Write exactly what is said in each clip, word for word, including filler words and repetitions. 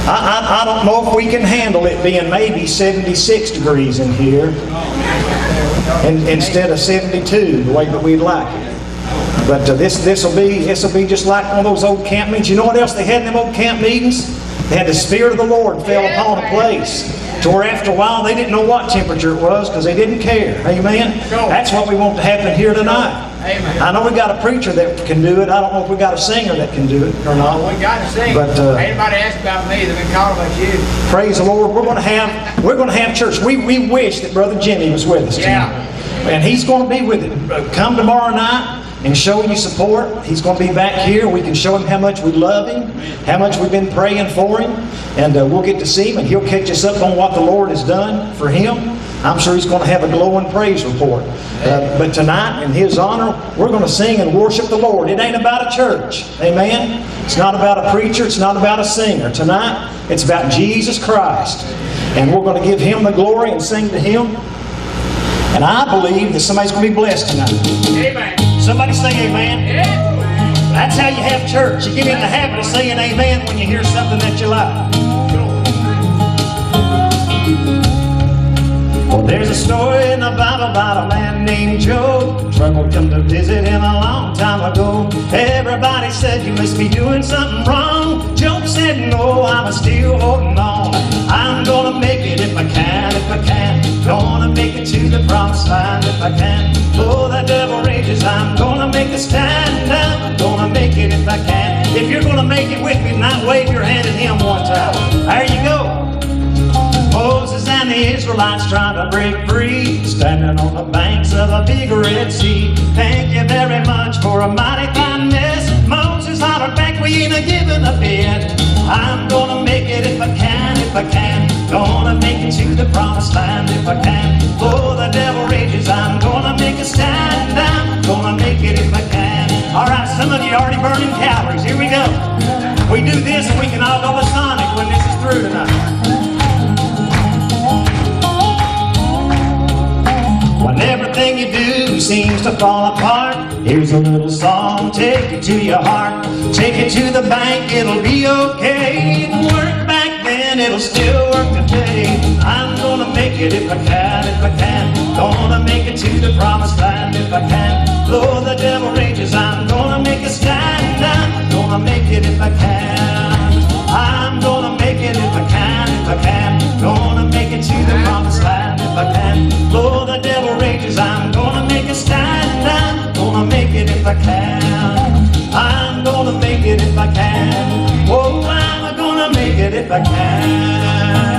I, I, I don't know if we can handle it being maybe seventy-six degrees in here in, instead of seventy-two, the way that we'd like it. But uh, this this will be this will be just like one of those old camp meetings. You know what else they had in them old camp meetings? They had the Spirit of the Lord fell upon a place to where after a while they didn't know what temperature it was because they didn't care. Amen? That's what we want to happen here tonight. Amen. I know we got a preacher that can do it. I don't know if we got a singer that can do it or not. Well, we got to sing. But uh, anybody asked about me, they've been calling about you. Praise the Lord. We're going to have we're going to have church. We we wish that Brother Jimmy was with us tonight. Yeah. And he's going to be with it. Come tomorrow night and show you support. He's going to be back here. We can show him how much we love him, how much we've been praying for him, and uh, we'll get to see him, and he'll catch us up on what the Lord has done for him. I'm sure he's going to have a glowing praise report. Uh, but tonight, in his honor, we're going to sing and worship the Lord. It ain't about a church. Amen? It's not about a preacher. It's not about a singer. Tonight, it's about Jesus Christ. And we're going to give him the glory and sing to him. And I believe that somebody's going to be blessed tonight. Amen. Somebody say amen. Yeah. That's how you have church. You get in the habit of saying amen when you hear something that you like. Well, there's a story in the Bible about a man named Job. Trouble come to visit him a long time ago. Everybody said you must be doing something wrong. Job said no, I'm still holding on. I'm gonna make it if I can, if I can. Gonna make it to the promised land if I can. Though the devil rages, I'm gonna make a stand. I'm gonna make it if I can. If you're gonna make it with me tonight, wave your hand at him one time. There you go. Moses and the Israelites trying to break free, standing on the banks of a big Red Sea. Thank you very much for a mighty fine mess. Moses hollered back, we ain't a giving a bit. I'm gonna make it if I can, if I can. Gonna make it to the promised land if I can. Though the devil rages, I'm gonna make a stand. I'm gonna make it if I can. Alright, some of you are already burning calories. Here we go. We do this and we can all go to Sonic when this is through tonight. When everything you do seems to fall apart, here's a little song, take it to your heart. Take it to the bank, it'll be okay. It worked back then, it'll still work today. I'm gonna make it if I can, if I can. Gonna make it to the promised land if I can. Though the devil rages, I'm gonna make a stand. I'm gonna make it if I can. I'm gonna make it if I can, if I can. Gonna make it to the promised land if I can. Though the devil rages, I'm gonna make a stand. I'm gonna make it if I can. I'm gonna make it if I can. Oh, I'm gonna make it if I can.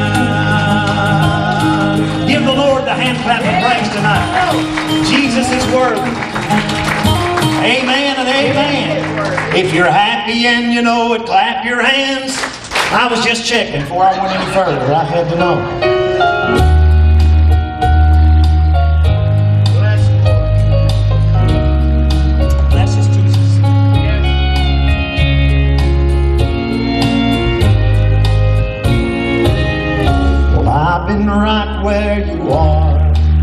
Give the Lord the hand clap of praise tonight. Jesus is worthy. Amen and amen. If you're happy and you know it, clap your hands. I was just checking before I went any further. I had to know. I've been right where you are,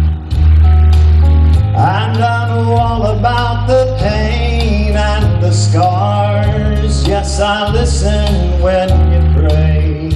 and I know all about the pain and the scars. Yes, I listen when you pray.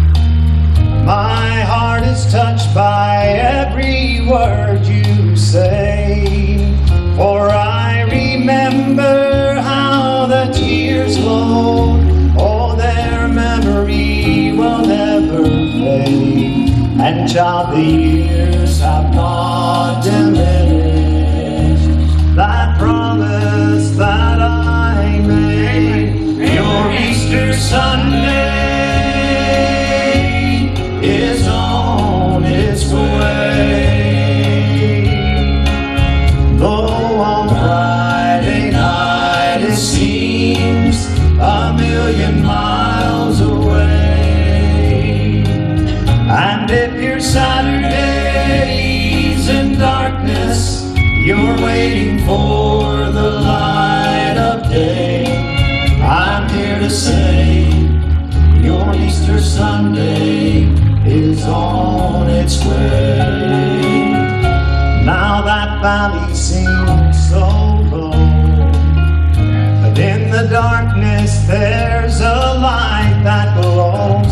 My heart is touched by every word you say, for I remember how the tears flowed. Oh, their memory will never fade. And child, the years have not diminished that promise that I made. Your Easter Sunday is on its way. Though on Friday night it seems a million miles away. And if your Saturday's in darkness, you're waiting for the light of day, I'm here to say your Easter Sunday is on its way. Now that valley seems so low, but in the darkness there's a light that glows.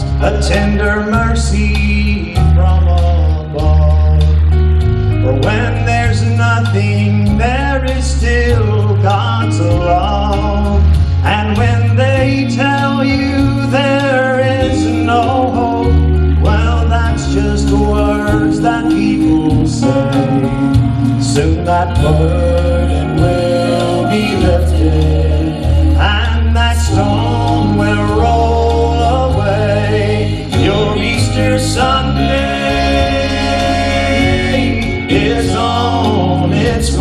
no hope. Well, that's just words that people say. Soon that burden will be lifted, and that stone will roll away. Your Easter Sunday is on its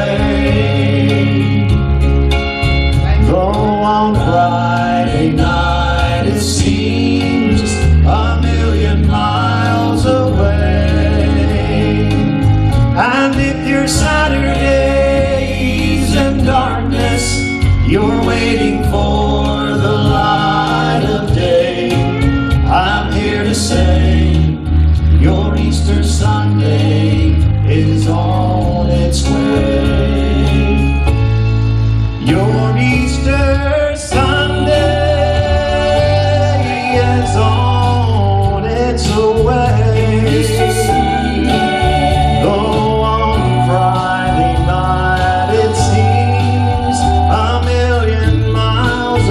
way. Though on Friday night it seems a million miles away, and if your Saturday's in darkness, you're waiting for the light of day, I'm here to say your Easter Sunday is on its way. Your Easter Sunday is on its way. Easter Sunday. Though on Friday night it seems a million miles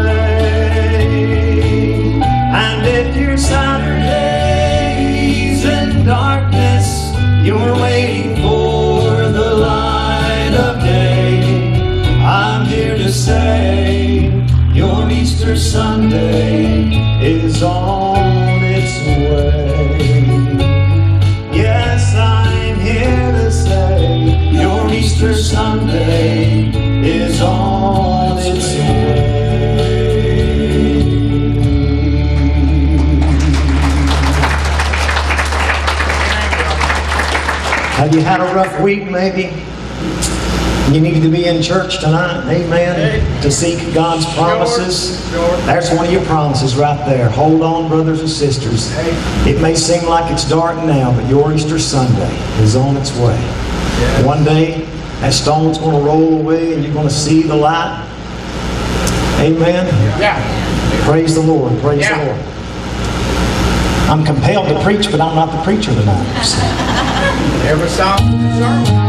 away, and if your Saturday's in darkness, you're waiting for the light of day, I'm here to say your Easter Sunday is on its way. Yes, I'm here to say your Easter Sunday is on its way. Have you had a rough week maybe? You need to be in church tonight, amen, to seek God's promises. There's one of your promises right there. Hold on, brothers and sisters. It may seem like it's dark now, but your Easter Sunday is on its way. One day, that stone's going to roll away and you're going to see the light. Amen? Yeah. Praise the Lord. Praise Yeah. the Lord. I'm compelled to preach, but I'm not the preacher tonight. So. Every song is a sermon, I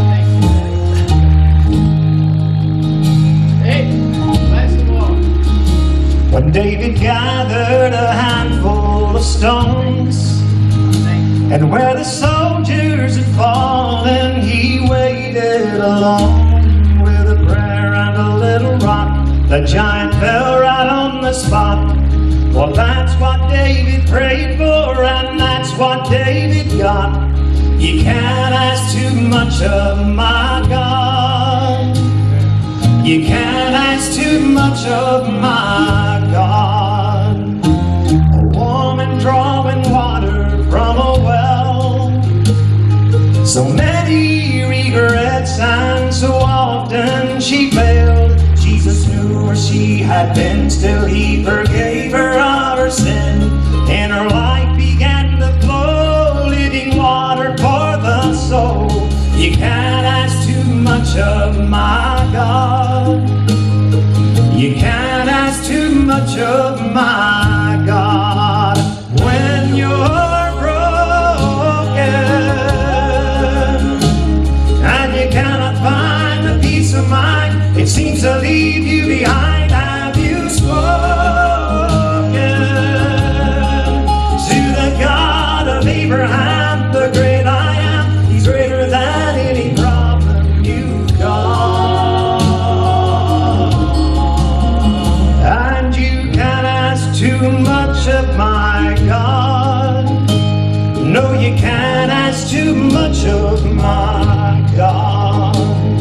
think. Hey, bless the Lord. When David gathered a handful of stones, and where the soldiers had fallen, he waited alone with a prayer and a little rock. The giant fell right on the spot. Well, that's what David prayed for, and that's what David got. You can't ask too much of my God. You can't ask too much of my God. A woman drawing water from a well. So many regrets and so often she failed. Jesus knew where she had been, still he forgave her of her sin. And her life began to flow, living water for the soul. You can't ask too much of my God. You can't ask too much of my God. When you're broken and you cannot find the peace of mind it seems to leave you behind, have you spoken to the God of Abraham, the great I am? He's greater than any problem you've got. And you can't ask too much of my God. No, you can't ask too much of my God.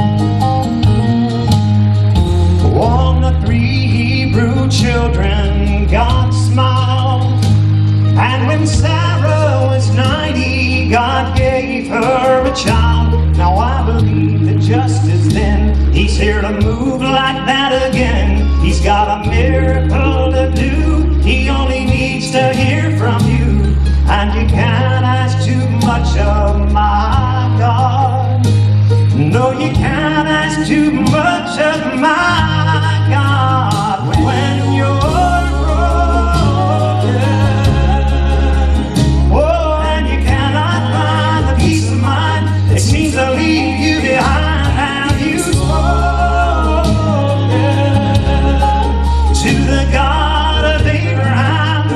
On the three Hebrew children, God smiled. And when Sarah was ninety, God gave her a child. Now I believe that just as then, he's here to move like that again. He's got a miracle to do. He only needs to hear from you. And you can't ask too much of my God. No, you can't ask too much of my God. When you're broken, oh, and you cannot find the peace of mind that seems to leave you behind, have you spoken to the God of Abraham,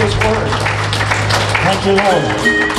His Word. Thank you, Lord.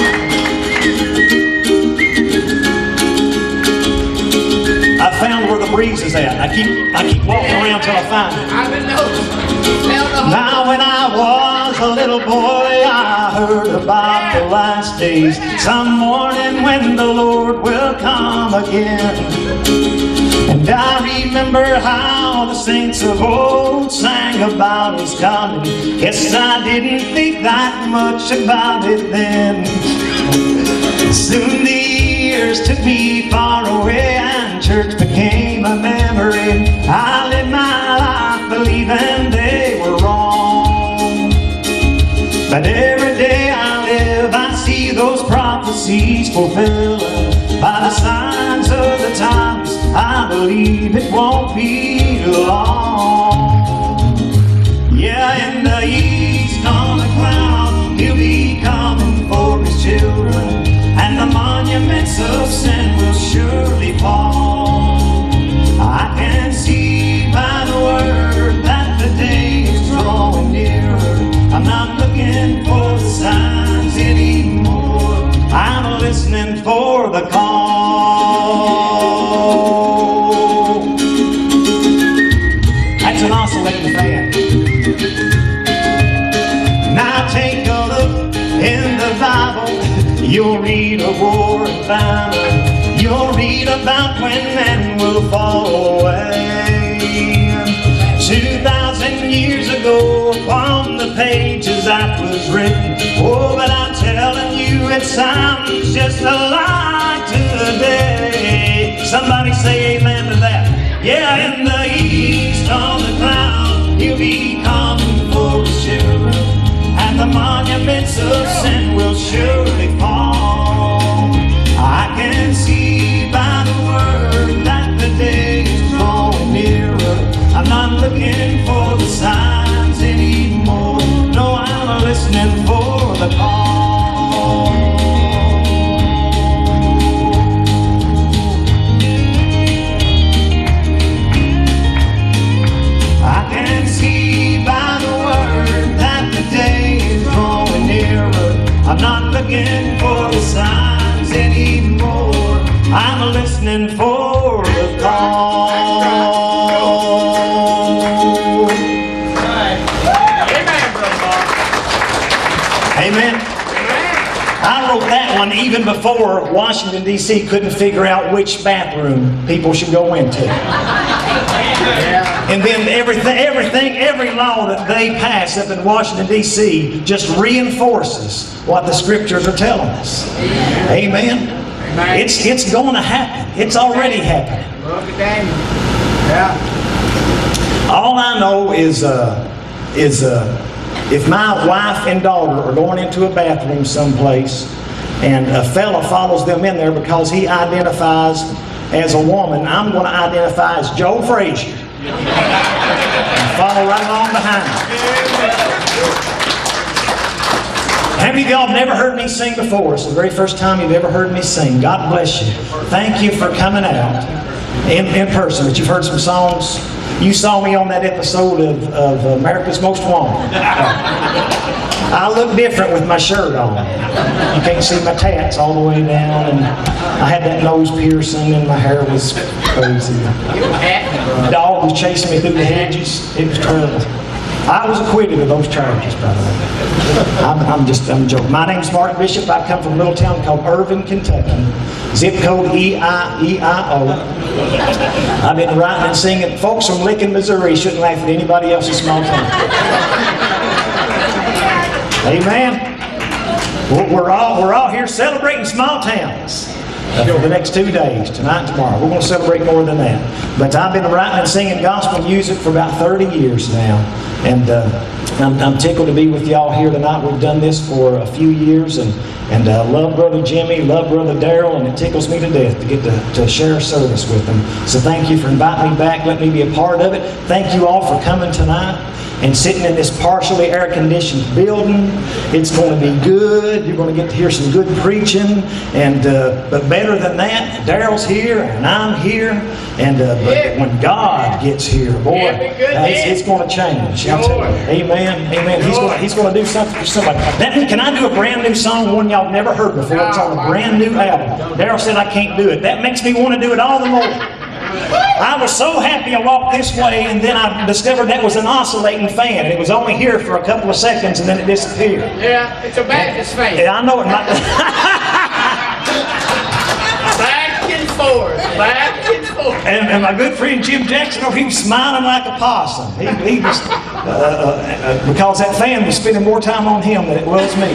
I found where the breeze is at. I keep I keep walking around till I find it. I've been noticing. Now when I was a little boy, I heard about the last days. Some morning when the Lord will come again. And I remember how the saints of old sang about His coming. Guess I didn't think that much about it then. Soon the years took me far away and church became a memory. I lived my life believing they were wrong. But every day I live I see those prophecies fulfilled. By the signs of the times I believe it won't be long. Yeah, in the east on the cloud He'll be coming for His children, and the monuments of sin will surely fall. I can see by the Word that the day is drawing nearer. I'm not looking for the signs anymore. I'm listening for the call. That's an oscillating fan. Now take a look in the Bible. You'll read of war and famine. You'll read about when men will fall away. Two thousand years ago upon the pages that was written. Oh, but I'm telling you it sounds just like today. Somebody say amen to that. Yeah, in the east on the cloud He'll be coming for His children, and the monuments of sin will surely fall. I can see by the Word that the day is drawing nearer. I'm not looking for the signs anymore. No, I'm listening for the call. I can see by the Word that the day is drawing nearer. I'm not looking for the signs anymore. I'm listening for the call. Amen. I wrote that one even before Washington, D C couldn't figure out which bathroom people should go into. And then everything, everything, every law that they pass up in Washington, D C just reinforces what the Scriptures are telling us. Amen. It's, it's going to happen. It's already happening. All I know is, uh, is uh, if my wife and daughter are going into a bathroom someplace and a fella follows them in there because he identifies as a woman, I'm going to identify as Joe Frazier and follow right along behind him. How many of y'all have never heard me sing before? It's the very first time you've ever heard me sing. God bless you. Thank you for coming out in, in person. But you've heard some songs. You saw me on that episode of, of America's Most Wanted. I look different with my shirt on. You can't see my tats all the way down, and I had that nose piercing, and my hair was crazy. The dog was chasing me through the hedges. It was terrible. I was acquitted of those charges, by the way. I'm, I'm just, I'm joking. My name's Mark Bishop. I come from a little town called Irving, Kentucky. Zip code E I E I O. I've been writing and singing. Folks from Lincoln, Missouri shouldn't laugh at anybody else's small town. Amen. We're all, we're all here celebrating small towns. Uh, for the next two days, tonight and tomorrow. We're going to celebrate more than that. But I've been writing and singing gospel music for about thirty years now. And uh, I'm, I'm tickled to be with y'all here tonight. We've done this for a few years. And, and uh, love Brother Jimmy, love Brother Darrell, and it tickles me to death to get to, to share service with them. So thank you for inviting me back. Let me be a part of it. Thank you all for coming tonight. and sitting in this partially air-conditioned building. It's going to be good. You're going to get to hear some good preaching. And uh, but better than that, Daryl's here and I'm here. And uh, but Yeah. when God gets here, boy, Yeah, be good, uh, it's, man. it's going to change. I'll tell you. Sure. Amen. Amen. He's Sure. going, he's going to do something for somebody. That, can I do a brand new song, one y'all never heard before? It's on a brand new album. Daryl said I can't do it. That makes me want to do it all the more. I was so happy I walked this way, and then I discovered that was an oscillating fan. It was only here for a couple of seconds, and then it disappeared. Yeah, it's a Baptist fan. Yeah, I know it might. Back and forth, back and forth. And, and my good friend Jim Jackson, oh, he was smiling like a possum. He, he was, uh, uh, because that fan was spending more time on him than it was me.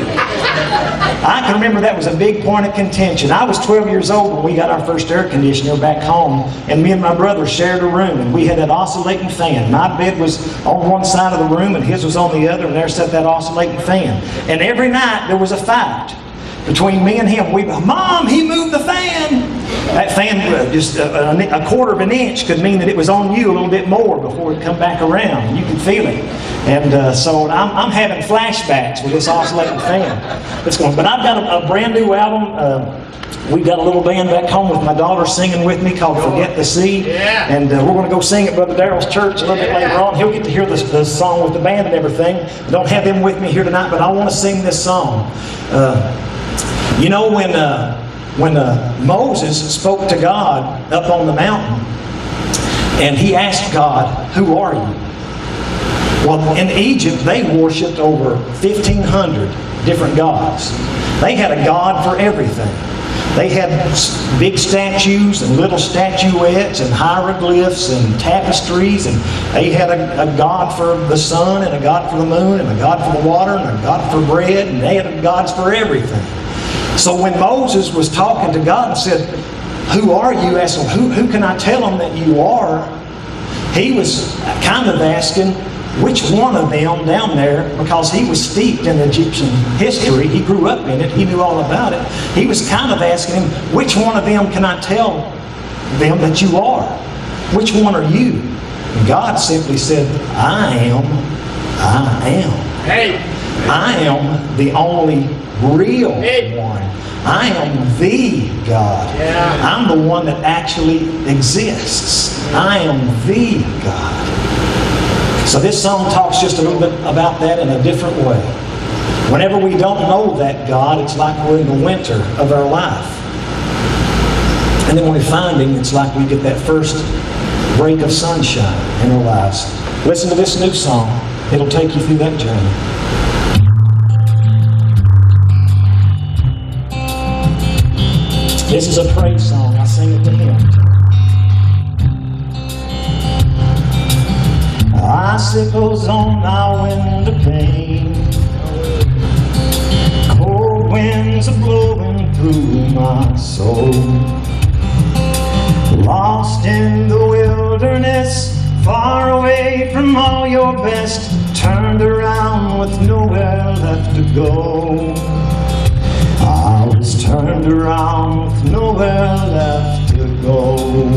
I can remember that was a big point of contention. I was twelve years old when we got our first air conditioner back home, and me and my brother shared a room, and we had that oscillating fan. My bed was on one side of the room, and his was on the other, and there sat that oscillating fan. And every night there was a fight between me and him. We, Mom, he moved the fan. That fan, uh, just a, a, a quarter of an inch could mean that it was on you a little bit more before it come back around. You could feel it. And uh, so I'm, I'm having flashbacks with this oscillating fan. It's going, but I've got a, a brand new album. Uh, we've got a little band back home with my daughter singing with me called Forget the Sea. Yeah. And uh, we're going to go sing at Brother Daryl's church a little bit later on. He'll get to hear this, this song with the band and everything. I don't have them with me here tonight, but I want to sing this song. Uh, You know, when uh, when uh, Moses spoke to God up on the mountain, and he asked God, "Who are you?" Well, in Egypt, they worshipped over fifteen hundred different gods. They had a god for everything. They had big statues and little statuettes and hieroglyphs and tapestries, and they had a, a god for the sun and a god for the moon and a god for the water and a god for bread, and they had gods for everything. So when Moses was talking to God and said, "Who are you?" asked him, who, who can I tell him that you are? He was kind of asking which one of them down there, because he was steeped in Egyptian history. He grew up in it. He knew all about it. He was kind of asking him, which one of them can I tell them that you are? Which one are you? And God simply said, I am, I am. Hey, I am the only real Hey. one. I am the God. Yeah. I'm the one that actually exists. I am the God. So this song talks just a little bit about that in a different way. Whenever we don't know that God, it's like we're in the winter of our life. And then when we find Him, it's like we get that first break of sunshine in our lives. Listen to this new song. It'll take you through that journey. This is a praise song. I sing it to Him. Icicles on my window pane, cold winds are blowing through my soul. Lost in the wilderness, far away from all your best, turned around with nowhere left to go. I was turned around with nowhere left to go.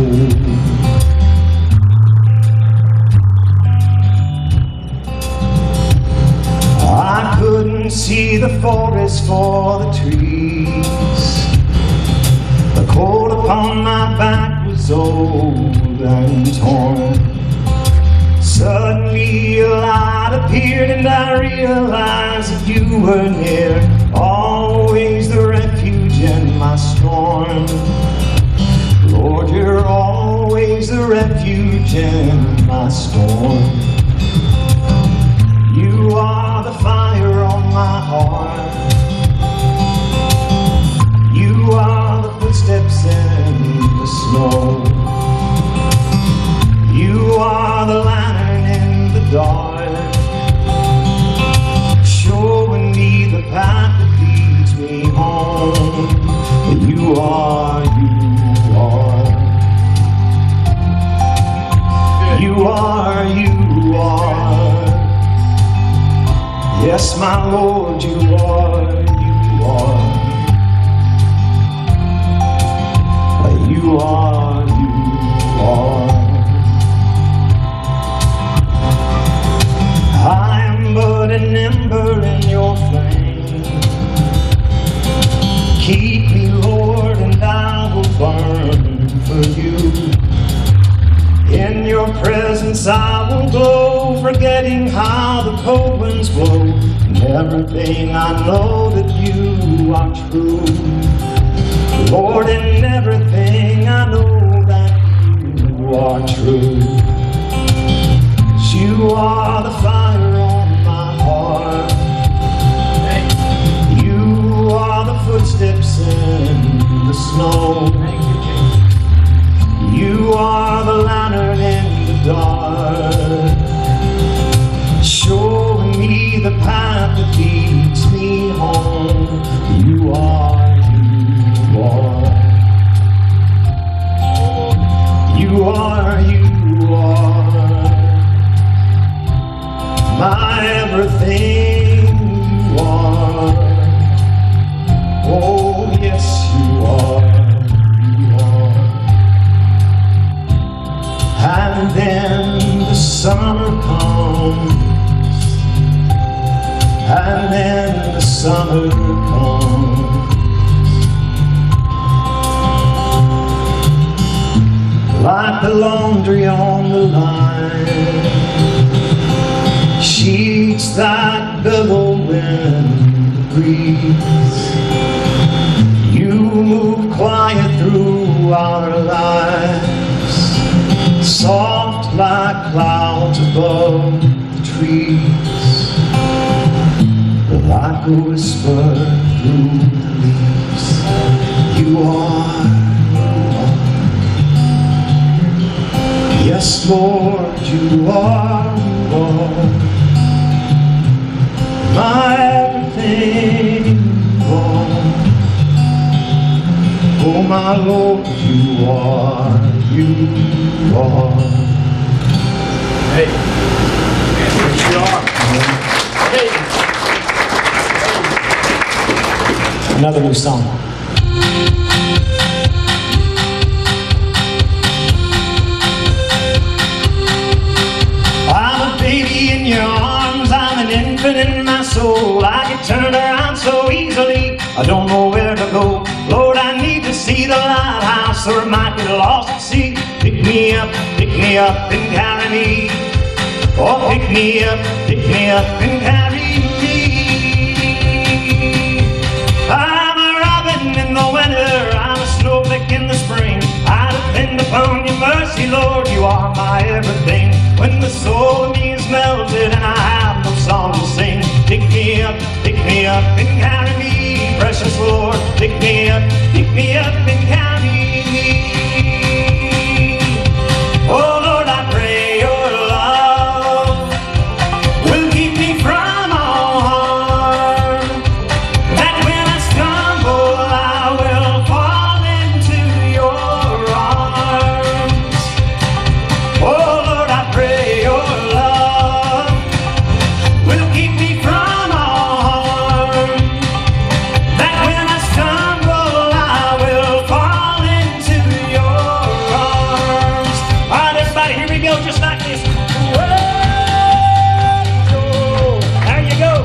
I couldn't see the forest for the trees. The coat upon my back was old and torn. Suddenly a light appeared and I realized that you were near, always the refuge in my storm. Lord, you're always the refuge in my storm. You are the fire on my heart. You are the footsteps in the snow. You are the lantern in the dark, showing me the path that leads me home. You are, you are. You are, you are. Yes, my Lord, you are, you are. You are, you are. Since I won't glow, forgetting how the cold winds blow, and everything I know that you are true. Lord, in everything I know that you are true. You are the fire on my heart. You are the footsteps in the snow. You are the lantern in the dark, showing me the path that leads me home. You are, you are, you are, you are my everything. You are, oh yes you are. And then the summer comes, and then the summer comes, like the laundry on the line, sheets that billow in the breeze. You move quiet through our lives, soft like clouds above the trees, like a whisper through the leaves. You are, you are, yes Lord, you are, you are my everything, you are. Oh my Lord, you are, you are. Hey, yes you are. Hey. Another new song. I'm a baby in your arms, I'm an infant in my soul. I get turned around so easily, I don't know where to go. Lord, I need to see the lighthouse, or I might get lost at sea. Pick me up, pick me up and carry me. Oh, pick me up, pick me up and carry me. I'm a robin in the winter, I'm a snowflake in the spring. I depend upon your mercy, Lord, you are my everything. When the soul of me is melted and I have no song to sing, pick me up, pick me up and carry me, precious Lord. Pick me up, pick me up and carry me. Oh Lord, I pray your love will keep me from all harm, that when I stumble I will fall into your arms. Oh Lord, I pray your love will keep me from all harm, that when I stumble I will fall into your arms. All right, everybody, here we go, just like this. Whoa, there you go.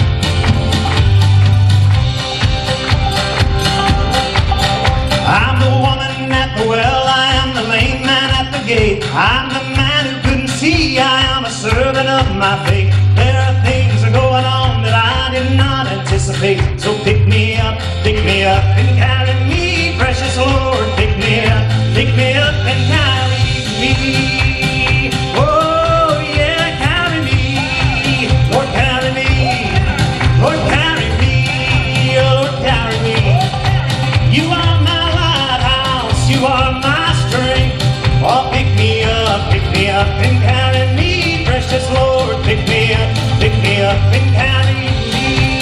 I'm the woman at the well, I am the lame man at the gate, I'm the man who couldn't see, I am a servant of my fate. There are things are going on that I did not anticipate, so pick me up, pick me up and carry me, precious Lord. Pick me up, pick me up and carry me. Oh yeah, carry me, Lord, carry me, Lord, carry me, oh Lord, carry me. You are my lighthouse, you are my strength. Oh, pick me up, pick me up and carry me, precious Lord. Pick me up, pick me up and carry me.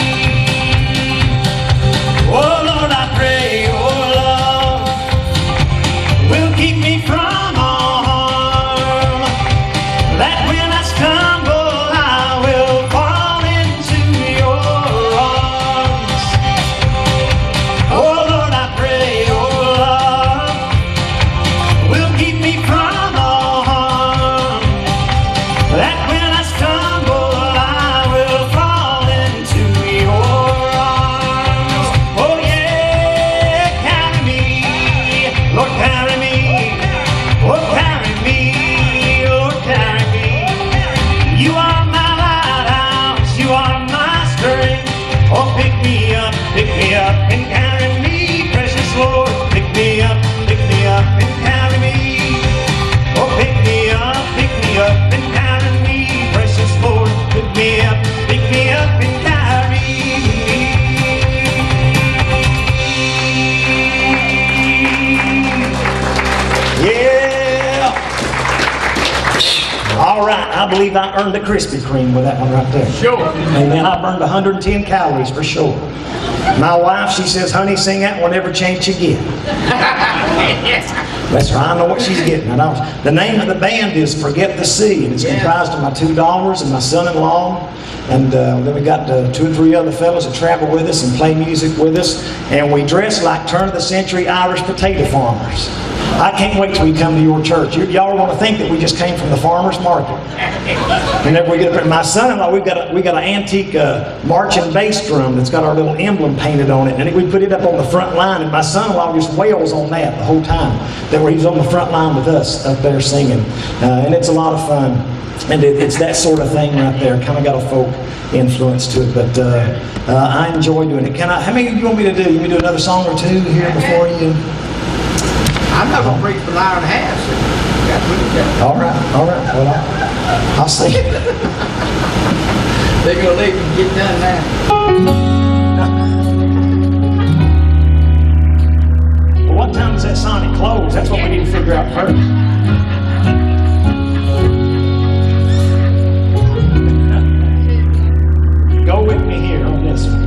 Oh Lord, I pray your love will keep me from all harm, that when I stumble I will fall into your arms. Oh Lord, I pray your love will keep me from all harm, that when I stumble I will fall into your arms. Oh yeah. All right, I believe I earned a Krispy Kreme with that one right there. Sure. Amen. I burned one hundred ten calories for sure. My wife, she says, honey, sing that one every chance you get. Yes. That's right, I know what she's getting. I know. The name of the band is Forget the Sea, and it's Yeah. comprised of my two daughters and my son-in-law. And uh, then we got uh, two or three other fellows that travel with us and play music with us. And we dress like turn-of-the-century Irish potato farmers. I can't wait till we come to your church. Y'all want to think that we just came from the farmer's market. Whenever we get up, my son-in-law, we've got a, we got an antique uh, marching bass drum that's got our little emblem painted on it, and we put it up on the front line. And my son-in-law just wails on that the whole time. That where he's on the front line with us up there singing, uh, and it's a lot of fun. And it, it's that sort of thing right there. Kind of got a folk influence to it, but uh, uh, I enjoy doing it. Can I? How many do you want me to do? You want me to do another song or two here before you? I'm not going to preach for an hour and a half, so you got to put it down. All right, all right. Well, I'll, I'll sing. They're going to leave you get done now. Well, what time does that Sonic close? That's what we need to figure out first. Go with me here on this one.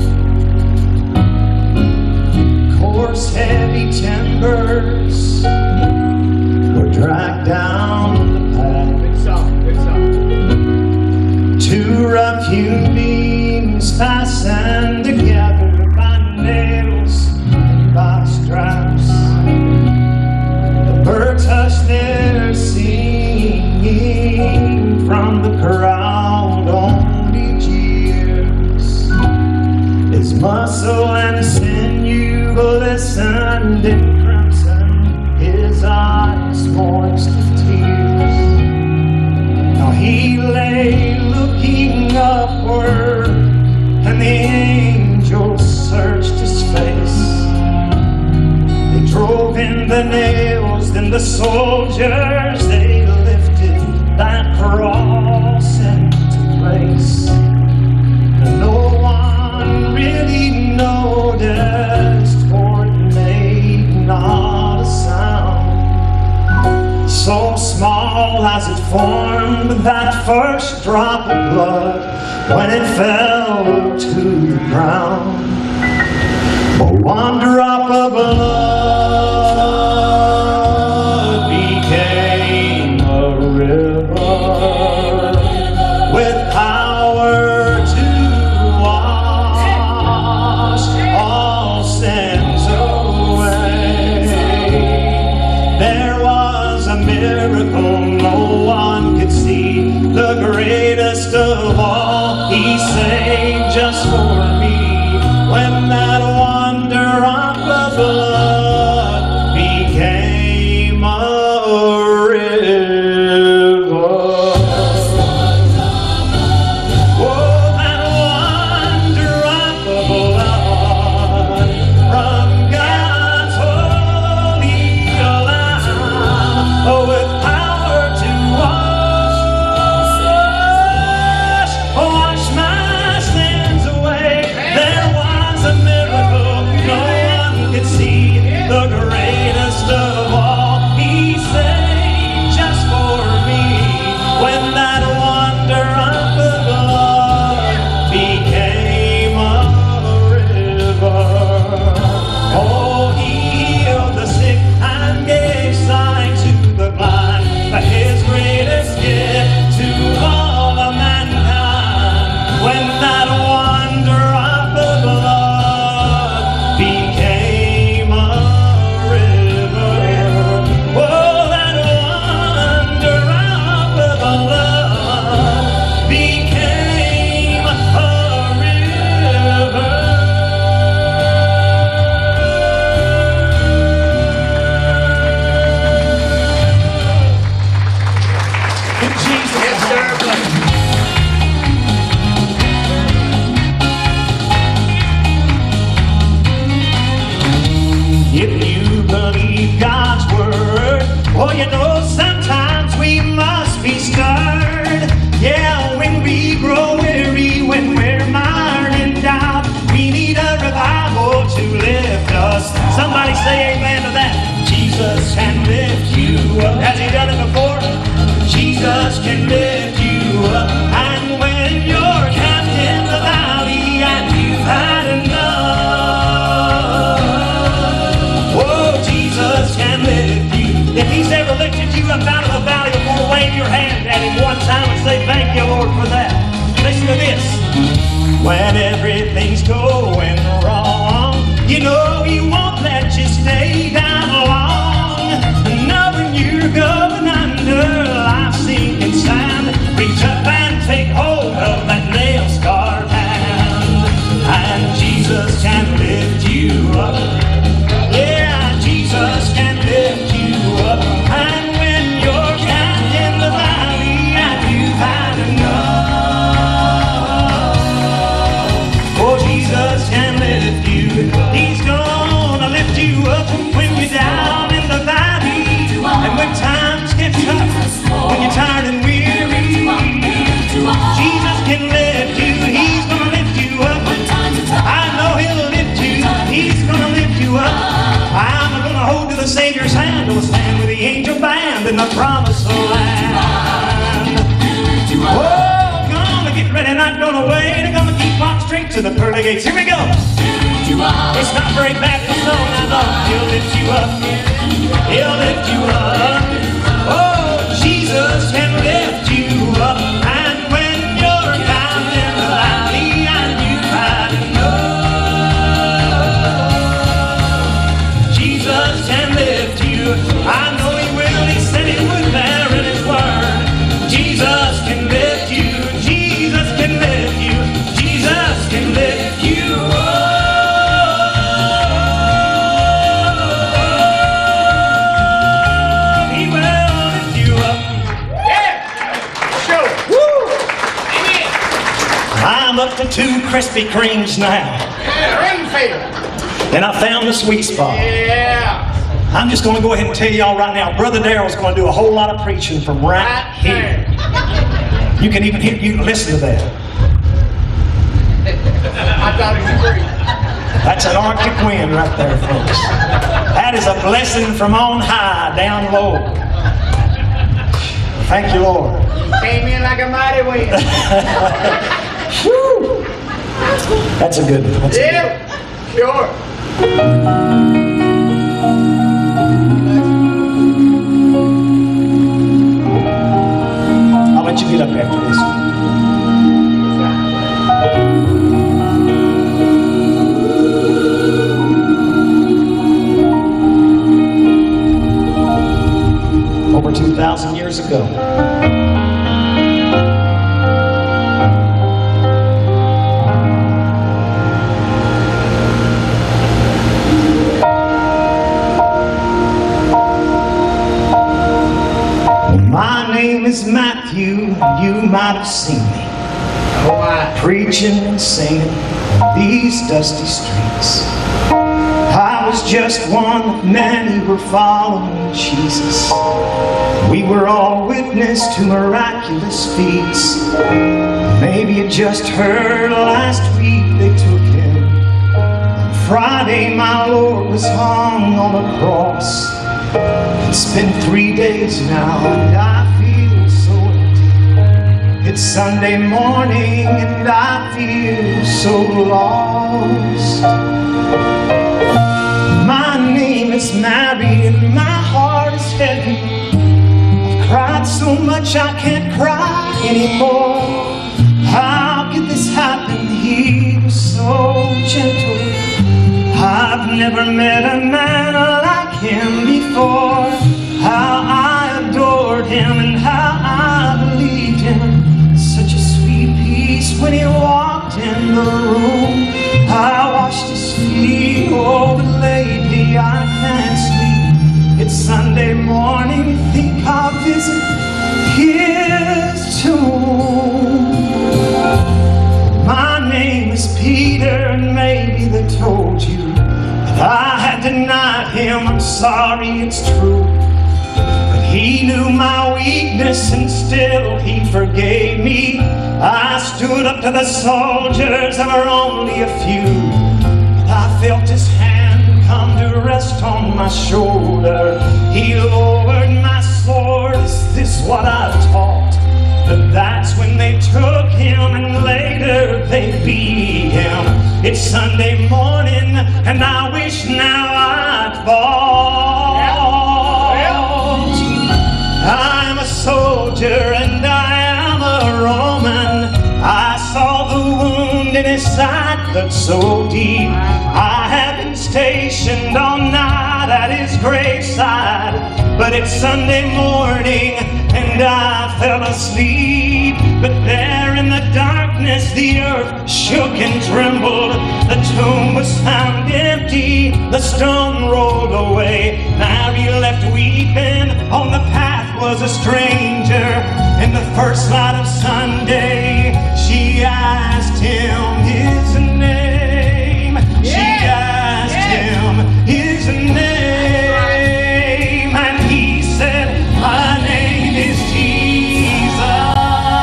Coarse, heavy timbers were dragged down the path. Good song, good song. Two rough hewn beams fastened together by nails and by straps. The birds hushed their singing from the crowd on each ears. His muscle and sinew glistened in crimson, his eyes moist with tears. Now he lay looking upward, and the angels searched his face. They drove in the nails, then the soldiers, they lifted that cross into place. And no one really noticed, for it made not a sound. So small as it formed that first drop of blood when it fell to the ground. But one drop of blood became a river with power to wash all sins away. There was a miracle no one could see, the greatest of all. He saved just for me. When that one drop of blood became a river. Oh, that one drop of blood from God's holy Lamb, oh, with power to wash, wash my sins away. There was a miracle no one could see, the greatest of all. He saved just for me. When that one drop of blood became a river. Oh, he healed the sick and gave sight to the blind, but his greatest gift to all of mankind. When that one drop of blood became a river. Oh, that one drop of blood became a river. In Jesus' Yes, sir. name. If you believe God's word, well, you know sometimes we must be stirred. Yeah, when we grow weary, when we're mired in doubt, we need a revival to lift us. Somebody say amen to that. Jesus can lift you up. Has he done it before? Jesus Jesus can lift you up. And when you're camped in the valley and you've had enough, oh, Jesus can lift you. If he's ever lifted you up out of the valley before, wave your hand at him one time and say, thank you, Lord, for that. Listen to this. When everything's going wrong, you know he won't let you stay down long. Knowing you're going under, life's sinking sand, reach up and take hold of that nail-scarred hand. And Jesus can lift you up. Yeah, Jesus can lift you up. And when you're camped in the valley and you've had enough, oh, Jesus can lift you. He's gonna lift you up when you're down in the valley. And when times get tough, when you're tired and weary, Jesus can lift you. He's gonna lift you up. I know he'll lift you. He's gonna lift you up. I'm gonna hold to the Savior's hand. We'll stand with the angel band in the promised land. Oh, gonna get ready, not gonna wait. I'm gonna keep on straight to the pearly gates. Here we go. It's not very bad for song, I know. He'll lift you up. He'll lift you up. Oh, Jesus can lift you up. And when you're down in the valley and you've had enough, Jesus can lift you. I know he will. He said he would there in his word. Jesus can lift you. Jesus can lift you. Jesus can lift you up. I'm up to two Krispy Kremes now. Yeah, ring finger. And I found the sweet spot. Yeah. I'm just going to go ahead and tell y'all right now, Brother Darrell's going to do a whole lot of preaching from right, Right here. You can even hear, you can listen to that. I thought it was great. That's an Arctic wind right there, folks. That is a blessing from on high, down low. Thank you, Lord. Came in like a mighty wind. Whew. That's a good one. That's a Yeah, sure. I'll let you get up after this one. Over two thousand years ago, my name is Matthew, you might have seen me Oh my. preaching and singing on these dusty streets. I was just one of many who were following Jesus. We were all witness to miraculous feats. Maybe you just heard last week they took him. On Friday my Lord was hung on a cross. It's been three days now and I feel so empty. It's Sunday morning and I feel so lost. My name is Mary and my heart is heavy. I've cried so much I can't cry anymore. How could this happen? He was so gentle. I've never met a man like him before. How I adored him and how I believed him. Such a sweet peace when he walked in the room. I washed his feet, oh but lately I can't sleep. It's Sunday morning, think I'll visit his tomb. My name is Peter and maybe they told you that I had denied him. I'm sorry, it's true. But he knew my weakness and still he forgave me. I stood up to the soldiers, there were only a few. But I felt his hand come to rest on my shoulder. He lowered my sword as is what I've taught. But that's when they took him and later they beat him. It's Sunday morning and I wish now I'd fought. I'm a soldier and I am a Roman. I saw the wound in his side cut so deep. I have been stationed all night at his graveside. But it's Sunday morning and I fell asleep. But there in the darkness the earth shook and trembled. The tomb was found empty, the stone rolled away. Mary left weeping, on the path was a stranger. In the first light of Sunday, she asked him his name. She asked him his name, and he said, my name is Jesus.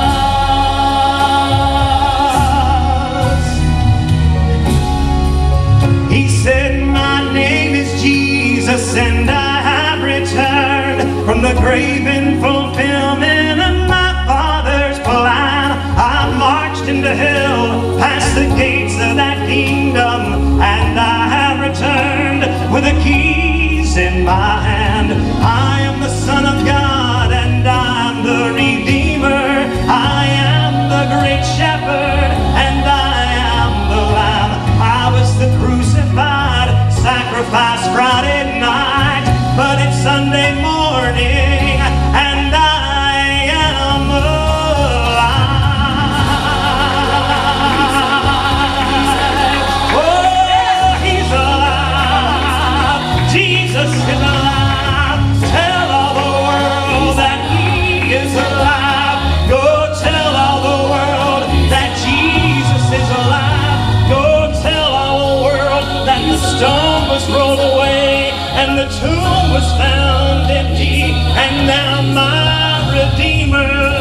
He said, my name is Jesus, and I have returned from the grave in fulfillment of my Father's plan. I marched into hell, past the gates of that kingdom, and I have returned with the keys in my hand. I am the Son of God, and I'm the Redeemer. I am the great shepherd, and I am the Lamb. I was the crucified, sacrificed Friday night, but it's Sunday morning, and I am alive. Oh, he's alive. Jesus is alive. Tell all the world that he is alive. Go tell all the world that Jesus is alive. Go tell all the world that the stone was rolled away and the tomb was found empty, and now my Redeemer